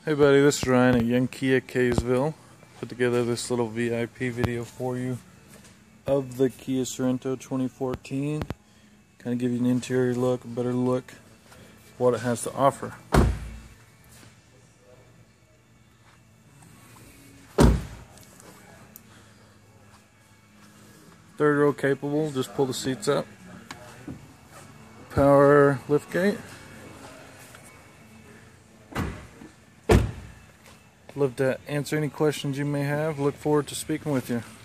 Hey buddy, this is Ryan at Young Kia Kaysville. Put together this little VIP video for you of the Kia Sorento 2014. Kind of give you an interior look, a better look, what it has to offer. Third row capable, just pull the seats up. Power liftgate. Love to answer any questions you may have. Look forward to speaking with you.